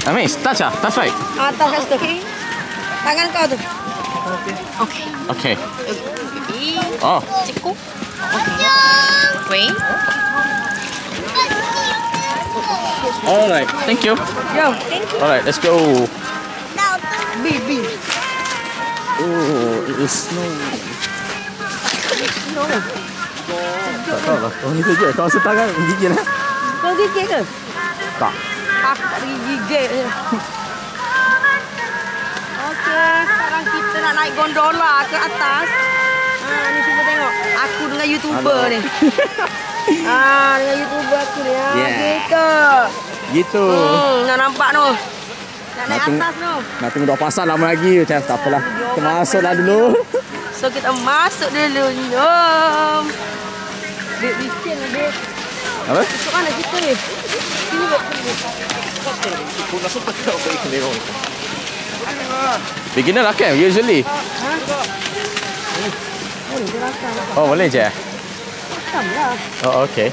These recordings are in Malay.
Amis, touch ah, touch right. Atas kat situ, okey? Tangan kau tu. Okey. Okay. Okey. Oh. Cikgu. Okey. Wait. Alright, thank you. Yo, thank you. Alright, let's go. B. Oh, it is snow. No. Tak tahu lah. Oh, ni saja. Kau rasa tangan gigil lah. Kau gigit ke? Tak. Aku tak gigit je. Okey, sekarang kita nak naik gondola ke atas. Ni cuba tengok. Aku dengan YouTuber ni. Dengan YouTuber aku ni. Gitu. Nak nampak tu. Nak naik atas tu. Nak tunggu 2 pasang lama lagi. Macam tak apalah. Kita masuklah dulu. So kita masuk dulu. Jom. Dek, licin lah dek. Apa? Masuk mana kita ni? Sini dek. Beginner lah kan usually. Oh, dia rakam. Oh, boleh je? Rakam lah. Oh, okay.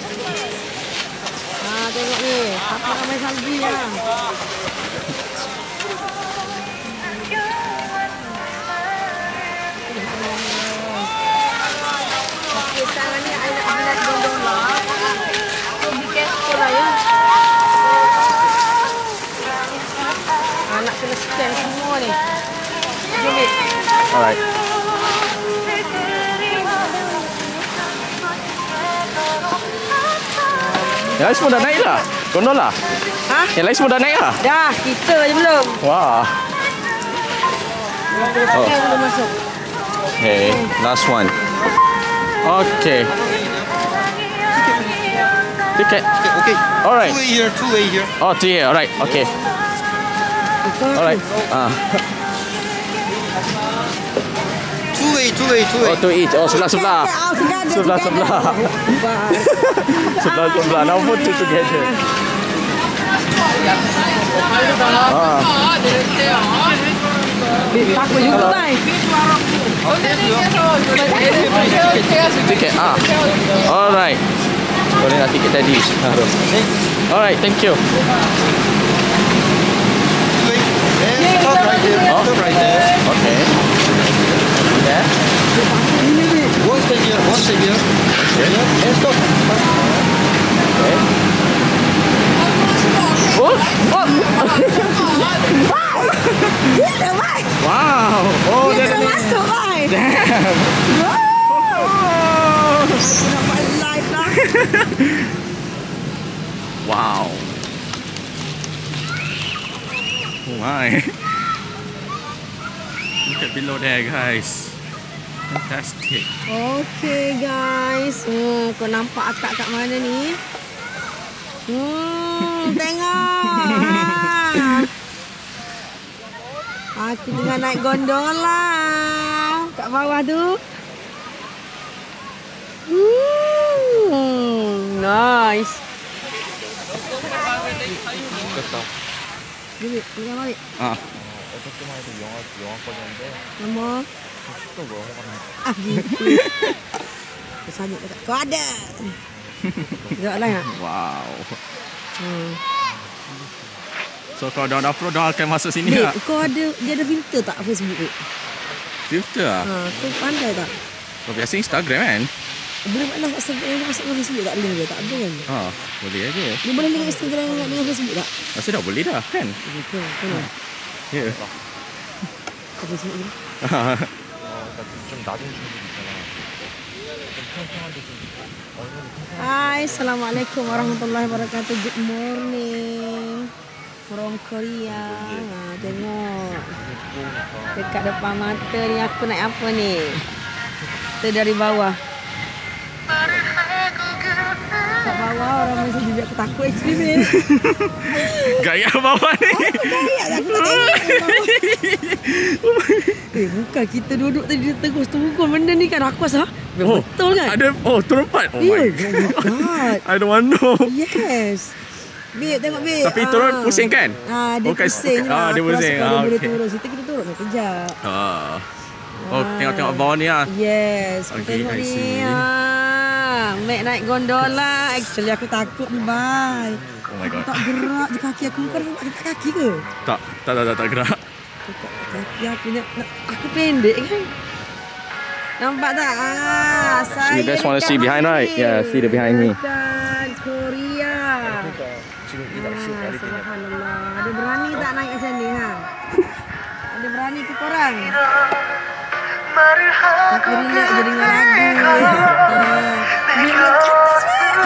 Tengok ni. Apa ramai salji lah. Okey, sekarang ni I nak naik gondola. So, be careful lah ya. Nak kena scan semua ni. Jom ni. Alright. Yang lain semua dah naik lah. Gondola. Ha? Yang lain semua dah naik lah. Dah, kita je belum. Wah. Kita belum masuk. Okay, last one. Okay. Ticket. Okay. Alright. Two way here. Oh, 3 here. Alright. Okay. Alright. Two way. Oh, 2 each. Oh, sebelah-sebelah. Sebelah-sebelah. Sebelah-sebelah. Now put 2 together. Takut juga, Bang. Tiket. Alright. Boleh nak tiket tadi. Alright, thank you. Stop right there. Oh. Stop right there. Okay. Yeah. One stay here. Okay. And stop. Okay. Oh. Wow. Oh, Dia dah masuk, Bang. Damn. Aku nampak live lah. Wow. Oh my. Look at below there, guys. Fantastic. Okay, guys. Kau nampak akak kat mana ni? Tengok. Aku tengah naik gondola. Kat bawah tu. Nice. Balik, pegang balik. Nama? Gitu. Kesanya kata, kau ada. Sekejap lain tak? Wow. So kalau dah upload dah akan masuk sini tak? Kau ada, dia ada filter tak Facebook tu? Filter lah? Kau pandai tak? Kau biasa Instagram kan? Boleh maklah masuk Facebook tak link dia? Tak ada kan? Boleh aja. Dia boleh link Instagram dengan Facebook tak? Rasa dah boleh dah kan? Betul, betul. Ya. Kau Facebook ni? Hai, Assalamualaikum warahmatullahi wabarakatuh. Good morning from Korea. Tengok dekat depan mata ni aku naik apa ni? Kita dari bawah. Kat bawah orang mesti juga aku takut actually ni. Gaya bawah ni. Gaya aku tak tengok. Bukan kita duduk tadi terus turun benda ni kan aku rasa betul kan? Ada terempat. Oh my god. I don't want to know. Yes. Babe, tengok babe. Tapi turun pusing kan? Dia pusing lah. Dia pusing. Kalau boleh turun situ kita turun kejap. Tengok bawah ni lah. Yes. Okay, tengok I ni. see. Mek naik gondola. Actually aku takut ni, bye. Oh my god. Tak gerak je kaki aku. Bukan nampak dekat kaki ke? Tak gerak. Dekat kaki aku aku pendek kan? Nampak tak? Saya You guys wanna dekat see behind, mana right? ni? Yeah, see the behind me. Dekat Korea. Subhanallah. Ada berani tak naik macam ni ha? Ada berani ke korang? Tapi relax je dengar lagu. Dia ke atas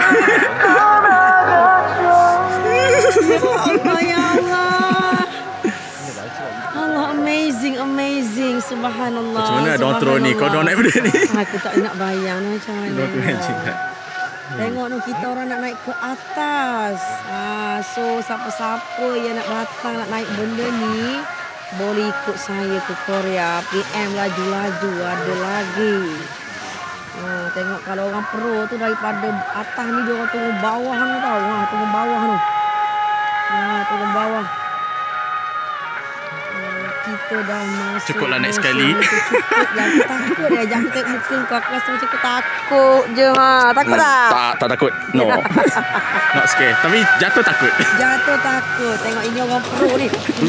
ya Allah. Allah amazing. Subhanallah. Macam mana ada orang turun ni? Kau dah naik benda ni? Aku tak nak bayang macam mana. Don't imagine that. Tengok tu kita orang nak naik ke atas. So siapa-siapa yang nak datang nak naik benda ni boleh ikut saya ke Korea. PM laju-laju ada lagi. Tengok kalau orang pro tu daripada atas ni dia orang turun bawah ni tau. Turun bawah tu. Turun bawah. Kita dah masuk. Cukuplah naik sekali. Cukup lah. Aku takut dia. Jangan tengok muka kau. Aku rasa macam aku takut je. Takut tak? Tak takut. No. Not scared. Tapi jatuh takut. Jatuh takut. Tengok ini orang pro ni.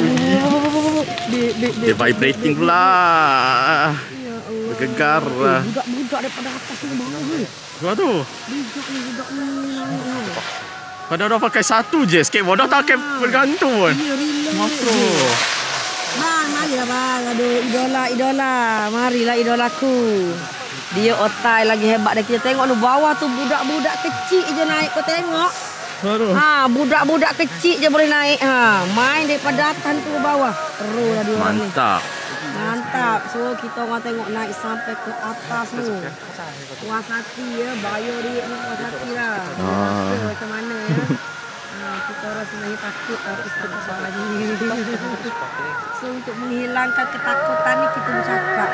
Dia vibrating pula. Ya Allah. Bergegar. Budak-budak daripada atas ni bawah ni. Apa tu? Budak ni. Padahal dah pakai satu je skateboard. Dah tak pakai bergantung pun. Ya, relax. Mafro. Bang, marilah bang. Aduh, idola. Marilah idolaku. Dia otai lagi hebat dah. Kita tengok tu bawah tu budak-budak kecil je naik. Kau tengok. Aduh. Budak-budak kecil je boleh naik. Main daripada atas tu ke bawah. Terus lah dia orang ni. Mantap. So kita orang tengok naik sampai ke atas tu. Puas hati ya. Bayar duit ni puas hati lah. Macam mana ya. Kita orang sebenarnya takut tapi kita tak lagi. So untuk menghilangkan ketakutan ni kita bercakap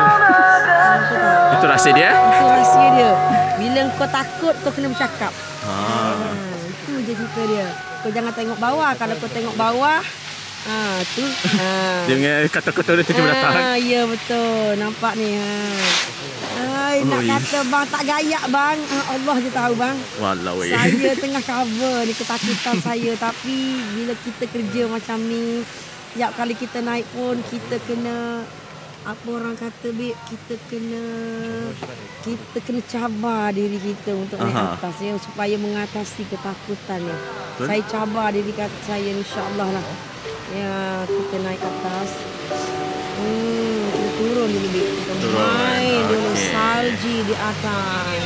Itu rahsia dia? Itu rahsia dia. Bila kau takut kau kena bercakap. Itu je cerita dia. Kau jangan tengok bawah. Kalau kau tengok bawah tu. Dia punya kata-kata dia tiba-tiba datang. Ya betul. Nampak ni. Nak kata bang tak gayak bang. Allah je tahu bang. Walau Saya tengah cover ni ketakutan saya. Tapi bila kita kerja macam ni, tiap kali kita naik pun kita kena, apa orang kata babe, kita kena cabar diri kita untuk naik atas ya, supaya mengatasi ketakutan ni. Saya cabar diri saya insya-Allah lah. Ya, kita naik atas. Kita turun dulu babe. Kita main dulu salji di atas.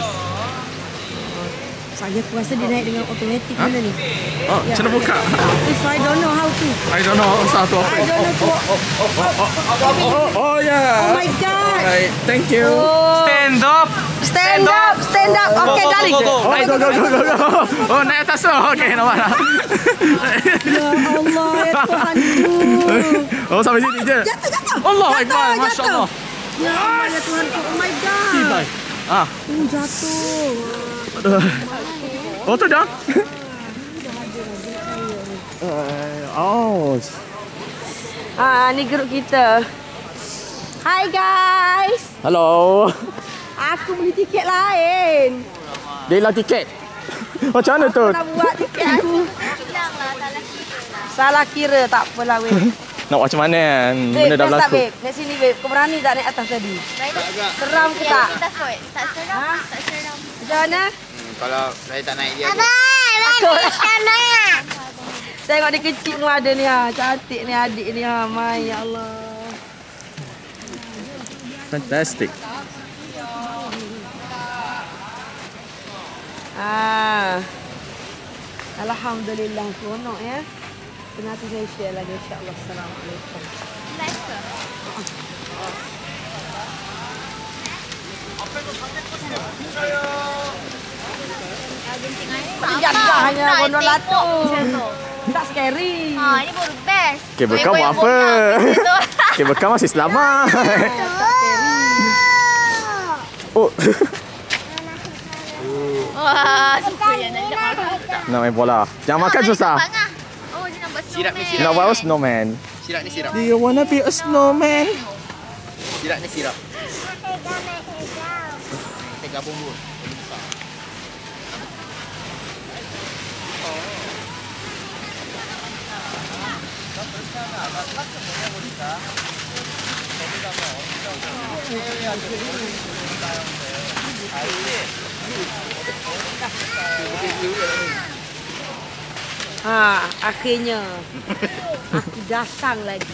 Saya rasa dia naik dengan automatik mana ni? Macam mana buka? If I don't know how to. I don't know satu apa. I don't know. Oh yeah. Oh my god. Alright, thank you. Stand up. Stand up. Okay, darling. Go. Oh, naik atas tu. Okay, nampak dah. Ya Allah, ya Tuhanku. Oh, sampai sini je. Jatuh. Allah Akbar, masya-Allah. Ya Allah, ya Tuhanku. Oh my god. Jatuh. Aduh. Oh, tu dah. Ni grup kita. Hi guys. Hello. Aku beli tiket lain. Dia hilang tiket. Macam mana tu? Aku nak buat tiket aku. Salah kira. Tak apalah weh. Nak buat macam mana kan? Benda dah berlaku. Babe. Naik sini babe. Kau berani tak naik atas tadi? Seram ke tak? Tak seram. Macam mana? Kalau saya tak naik dia. Takut. Tengok dia kecil pun ada ni ha. Cantik ni adik ni ha. Ya Allah. Fantastic. Alhamdulillah seronok ya. Nanti saya share lagi insya-Allah. Assalamualaikum. Jaga hanya gondol latu. Tak scary. Ini baru best. Kabel kau buat apa? Kabel kau masih selamat. Oh. Wah, suka ya nak makan. Nak main bola. Jangan makan susah. Oh, dia nak buat Sirap ni snowman. Nak buat snowman. Sirap ni sirap. Do you wanna be a snowman? Sirap ni sirap. Kita gabung dulu. Akhirnya aku datang lagi.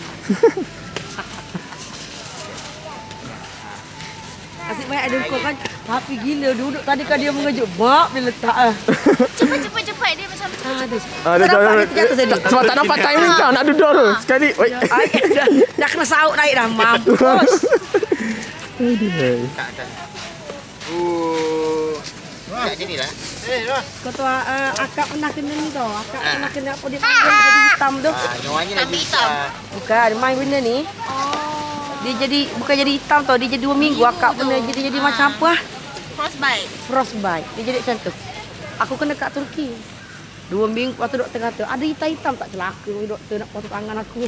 Asyik banyak ada kau kan. Tapi gila duduk tadi kan dia mengejut. Bak dia letak Cepat dia macam cepat. Sebab tak nampak timing kau nak duduk tu. Sekali. Wait. Dah kena sauk naik dah. Mampus. Kat sini lah. Kau tahu akak pernah kena ni tau. Akak pernah kena apa dia panggil jadi hitam tu. Nyawanya lagi hitam. Bukan, main benda ni. Dia jadi, bukan jadi hitam tau. Dia jadi 2 minggu. Akak pernah jadi macam apa lah. Frostbite. Dia jadi macam tu. Aku kena kat Turki. 2 minggu, lepas tu doktor kata, ada hitam-hitam tak celaka. Doktor nak potong tangan aku.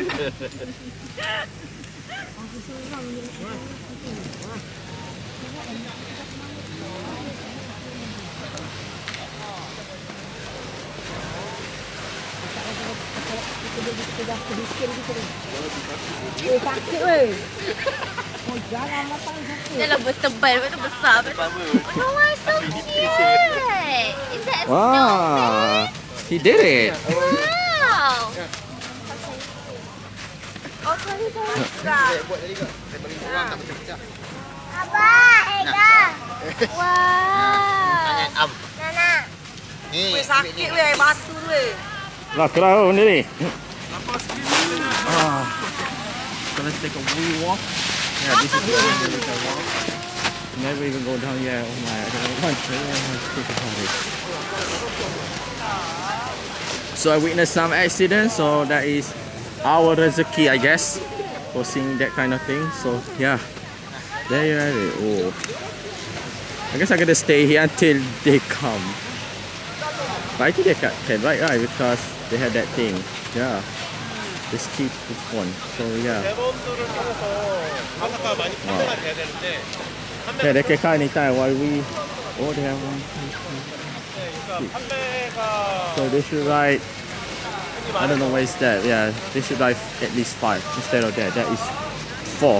Sakit weh. Oh jangan matang sakit. Dia lah bertebal, betul besar. Oh my, so cute. Is that a Wow. He did it. Wow. Oh, sorry. buat tadi kau. Saya bagi orang tak pecah-pecah. Abah, Ega. Wow. Tangan am. Nana. Ni. Sakit weh, batu weh. Lah kerana benda ni. So let's take a wee walk. Yeah, this is the end of the walk. Never even go down yet. Oh my, I don't want to. So I witnessed some accidents, so that is our rezeki, I guess, for seeing that kind of thing. So yeah, there you have it. Oh, I guess I gotta stay here until they come. But I think they can right, because they had that thing. Yeah. Just keep this one. So yeah. Yeah, they can come anytime while we. Oh, they have 1, 2, 3, 6. So they should ride. I don't know where is that. Yeah, they should ride at least 5 instead of that. That is 4.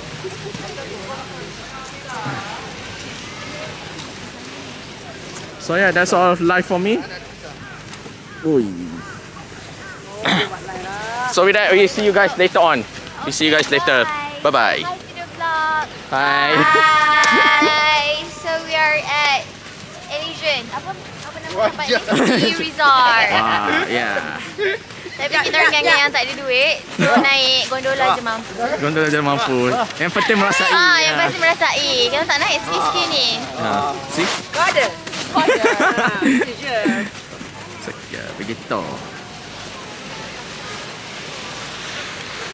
So yeah, that's all life for me. Ui. So with that, we see you guys later on. We see you guys later. Bye bye. Hi to the vlog. Hi. Hi. So we are at Elysian. Apa nama tempat ni? Ski Resort. Wow, yeah. Tapi kita orang geng yang tak ada duit, so naik gondola je mampu. Gondola je mampu. Yang penting merasai. Yang pasti merasai. Kita tak naik ski ni. See? Kau ada? Kau ada. So, yeah, begitu.